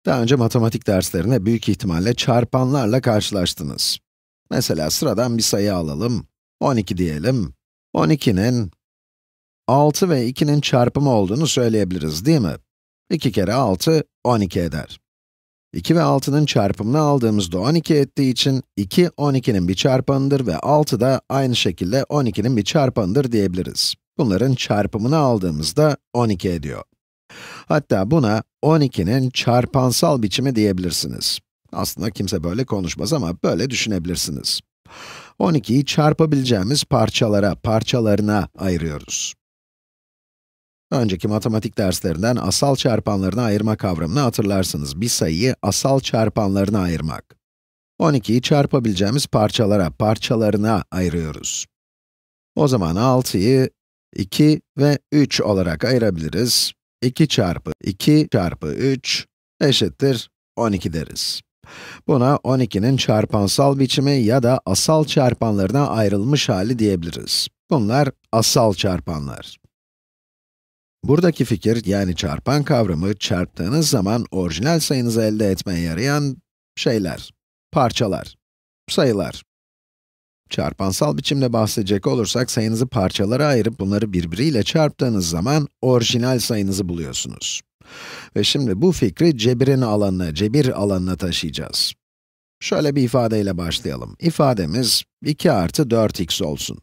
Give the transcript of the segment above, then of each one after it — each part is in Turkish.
Daha önce matematik derslerinde büyük ihtimalle çarpanlarla karşılaştınız. Mesela sıradan bir sayı alalım, 12 diyelim. 12'nin 6 ve 2'nin çarpımı olduğunu söyleyebiliriz, değil mi? 2 kere 6, 12 eder. 2 ve 6'nın çarpımını aldığımızda 12 ettiği için 2, 12'nin bir çarpanıdır ve 6 da aynı şekilde 12'nin bir çarpanıdır diyebiliriz. Bunların çarpımını aldığımızda 12 ediyor. Hatta buna 12'nin çarpansal biçimi diyebilirsiniz. Aslında kimse böyle konuşmaz ama böyle düşünebilirsiniz. 12'yi çarpabileceğimiz parçalarına ayırıyoruz. Önceki matematik derslerinden asal çarpanlarına ayırma kavramını hatırlarsınız. Bir sayıyı asal çarpanlarına ayırmak. 12'yi çarpabileceğimiz parçalarına ayırıyoruz. O zaman 6'yı 2 ve 3 olarak ayırabiliriz. 2 çarpı 2 çarpı 3 eşittir 12 deriz. Buna 12'nin çarpansal biçimi ya da asal çarpanlarına ayrılmış hali diyebiliriz. Bunlar asal çarpanlar. Buradaki fikir, yani çarpan kavramı, çarptığınız zaman orijinal sayınızı elde etmeye yarayan parçalar, sayılar. Çarpansal biçimde bahsedecek olursak, sayınızı parçalara ayırıp bunları birbiriyle çarptığınız zaman orijinal sayınızı buluyorsunuz. Ve şimdi bu fikri cebir alanına taşıyacağız. Şöyle bir ifadeyle başlayalım. İfademiz 2 artı 4x olsun.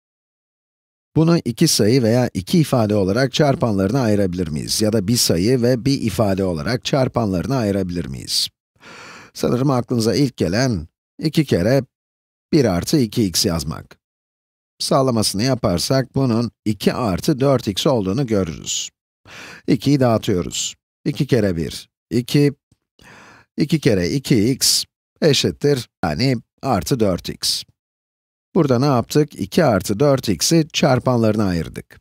Bunu iki sayı veya iki ifade olarak çarpanlarına ayırabilir miyiz? Ya da bir sayı ve bir ifade olarak çarpanlarına ayırabilir miyiz? Sanırım aklınıza ilk gelen 2 kere 1 artı 2x yazmak. Sağlamasını yaparsak bunun 2 artı 4x olduğunu görürüz. 2'yi dağıtıyoruz. 2 kere 1, 2, 2 kere 2x eşittir, yani artı 4x. Burada ne yaptık? 2 artı 4x'i çarpanlarına ayırdık.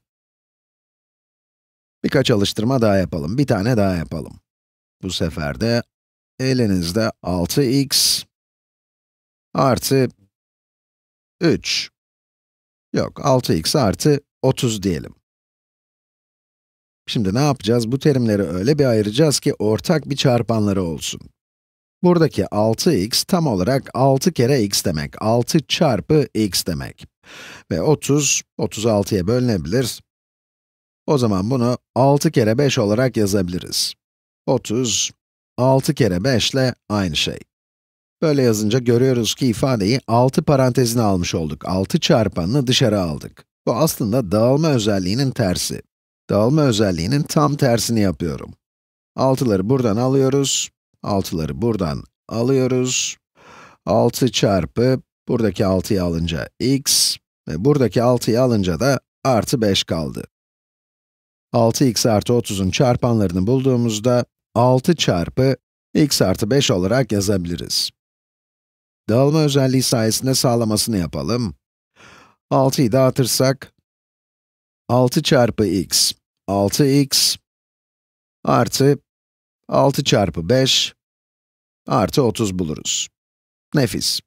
Birkaç alıştırma daha yapalım, bir tane daha yapalım. Bu sefer de elinizde 6x artı 3, yok 6x artı 30 diyelim. Şimdi ne yapacağız? Bu terimleri öyle bir ayıracağız ki ortak bir çarpanları olsun. Buradaki 6x tam olarak 6 kere x demek, 6 çarpı x demek. Ve 30, 36'ya bölünebilir. O zaman bunu 6 kere 5 olarak yazabiliriz. 30, 6 kere 5 ile aynı şey. Böyle yazınca görüyoruz ki ifadeyi 6 parantezine almış olduk. 6 çarpanını dışarı aldık. Bu aslında dağılma özelliğinin tersi. Dağılma özelliğinin tam tersini yapıyorum. 6'ları buradan alıyoruz, 6'ları buradan alıyoruz. 6 çarpı, buradaki 6'yı alınca x ve buradaki 6'yı alınca da artı 5 kaldı. 6x artı 30'un çarpanlarını bulduğumuzda 6 çarpı x artı 5 olarak yazabiliriz. Dağılma özelliği sayesinde sağlamasını yapalım. 6'yı dağıtırsak, 6 çarpı x, 6x artı 6 çarpı 5 artı 30 buluruz. Nefis.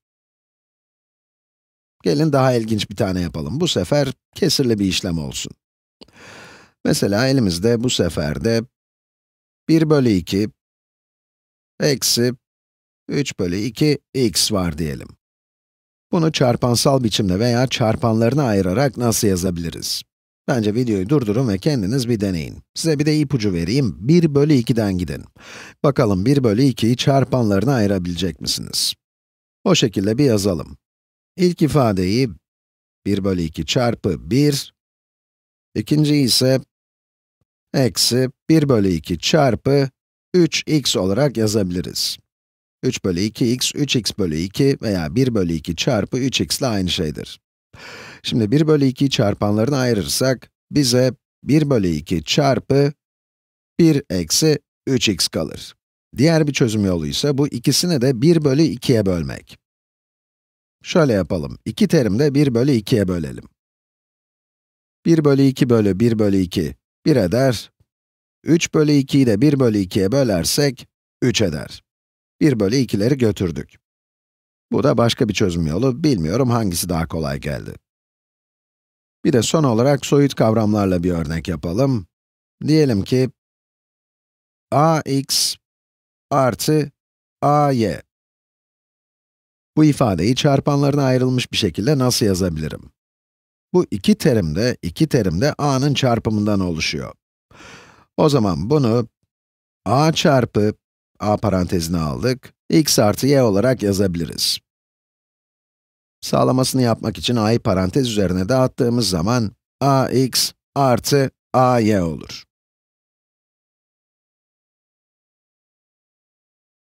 Gelin daha ilginç bir tane yapalım. Bu sefer kesirli bir işlem olsun. Mesela elimizde bu sefer de 1 bölü 2 eksi 3 bölü 2 x var diyelim. Bunu çarpansal biçimde veya çarpanlarına ayırarak nasıl yazabiliriz? Bence videoyu durdurun ve kendiniz bir deneyin. Size bir de ipucu vereyim, 1 bölü 2'den gidin. Bakalım 1 bölü 2'yi çarpanlarına ayırabilecek misiniz? O şekilde bir yazalım. İlk ifadeyi 1 bölü 2 çarpı 1, ikinciyi ise eksi 1 bölü 2 çarpı 3x olarak yazabiliriz. 3 bölü 2x, 3x bölü 2 veya 1 bölü 2 çarpı 3x ile aynı şeydir. Şimdi 1 bölü 2'yi çarpanlarına ayırırsak, bize 1 bölü 2 çarpı 1 eksi 3x kalır. Diğer bir çözüm yolu ise bu ikisini de 1 bölü 2'ye bölmek. Şöyle yapalım, iki terimi de 1 bölü 2'ye bölelim. 1 bölü 2 bölü 1 bölü 2, 1 eder. 3 bölü 2'yi de 1 bölü 2'ye bölersek, 3 eder. 1 bölü 2'leri götürdük. Bu da başka bir çözüm yolu, bilmiyorum hangisi daha kolay geldi. Bir de son olarak soyut kavramlarla bir örnek yapalım. Diyelim ki, ax artı ay. Bu ifadeyi çarpanlarına ayrılmış bir şekilde nasıl yazabilirim? Bu iki terim de a'nın çarpımından oluşuyor. O zaman bunu a çarpı, a parantezine aldık, x artı y olarak yazabiliriz. Sağlamasını yapmak için a'yı parantez üzerine dağıttığımız zaman ax artı ay olur.